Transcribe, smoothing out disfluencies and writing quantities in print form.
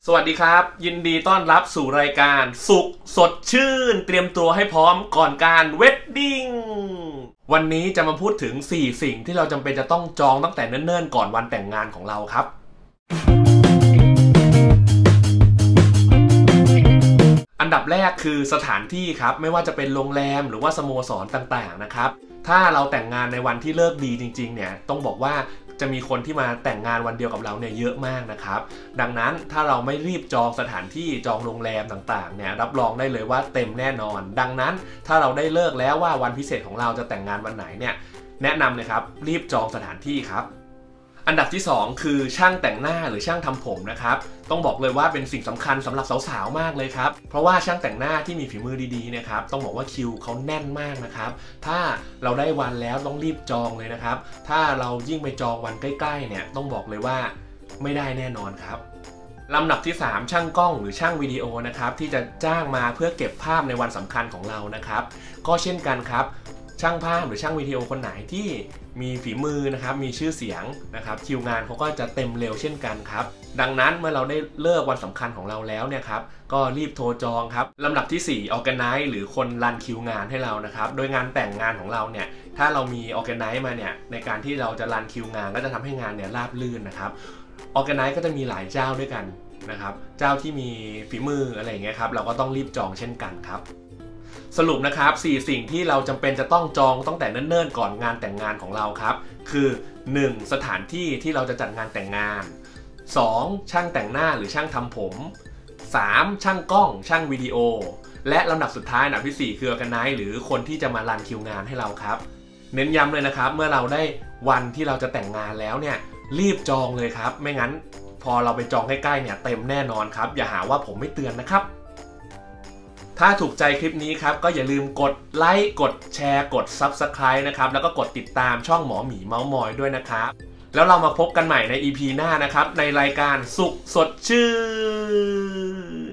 สวัสดีครับยินดีต้อนรับสู่รายการสุขสดชื่นเตรียมตัวให้พร้อมก่อนการเวดดิ้งวันนี้จะมาพูดถึง4สิ่งที่เราจำเป็นจะต้องจองตั้งแต่เนิ่นๆก่อนวันแต่งงานของเราครับอันดับแรกคือสถานที่ครับไม่ว่าจะเป็นโรงแรมหรือว่าสโมสรต่างๆนะครับถ้าเราแต่งงานในวันที่เลิกดีจริงๆเนี่ยต้องบอกว่าจะมีคนที่มาแต่งงานวันเดียวกับเราเนี่ยเยอะมากนะครับดังนั้นถ้าเราไม่รีบจองสถานที่จองโรงแรมต่างๆเนี่ยรับรองได้เลยว่าเต็มแน่นอนดังนั้นถ้าเราได้เลิกแล้วว่าวันพิเศษของเราจะแต่งงานวันไหนเนี่ยแนะนำเลยครับรีบจองสถานที่ครับอันดับที่2คือช่างแต่งหน้าหรือช่างทำผมนะครับต้องบอกเลยว่าเป็นสิ่งสำคัญสำหรับสาวๆมากเลยครับเพราะว่าช่างแต่งหน้าที่มีฝีมือดีๆนะครับต้องบอกว่าคิวเขาแน่นมากนะครับถ้าเราได้วันแล้วต้องรีบจองเลยนะครับถ้าเรายิ่งไปจองวันใกล้ๆเนี่ยต้องบอกเลยว่าไม่ได้แน่นอนครับลำดับที่3ช่างกล้องหรือช่างวิดีโอนะครับที่จะจ้างมาเพื่อเก็บภาพในวันสำคัญของเรานะครับก็เช่นกันครับช่างภาพหรือช่างวิดีโอคนไหนที่มีฝีมือนะครับมีชื่อเสียงนะครับคิวงานเขาก็จะเต็มเร็วเช่นกันครับดังนั้นเมื่อเราได้เลิกวันสำคัญของเราแล้วเนี่ยครับก็รีบโทรจองครับลำดับที่4 Organize หรือคนรันคิวงานให้เรานะครับโดยงานแต่งงานของเราเนี่ยถ้าเรามี Organize มาเนี่ยในการที่เราจะรันคิวงานก็จะทำให้งานเนี่ยราบรื่นนะครับ Organize ก็จะมีหลายเจ้าด้วยกันนะครับเจ้าที่มีฝีมืออะไรอย่างเงี้ยครับเราก็ต้องรีบจองเช่นกันครับสรุปนะครับ4สิ่งที่เราจำเป็นจะต้องจองตั้งแต่เนิ่นๆก่อนงานแต่งงานของเราครับคือ 1. สถานที่ที่เราจะจัดงานแต่งงาน 2. ช่างแต่งหน้าหรือช่างทำผม 3. ช่างกล้องช่างวิดีโอและลำดับสุดท้ายอันดับที่4คือ Organize หรือคนที่จะมารันคิวงานให้เราครับเน้นย้ำเลยนะครับเมื่อเราได้วันที่เราจะแต่งงานแล้วเนี่ยรีบจองเลยครับไม่งั้นพอเราไปจองใกล้ๆเนี่ยเต็มแน่นอนครับอย่าหาว่าผมไม่เตือนนะครับถ้าถูกใจคลิปนี้ครับก็อย่าลืมกดไลค์กดแชร์กด Subscribe นะครับแล้วก็กดติดตามช่องหมอหมีเมาส์มอยด้วยนะครับแล้วเรามาพบกันใหม่ใน EP หน้านะครับในรายการสุขสดชื่น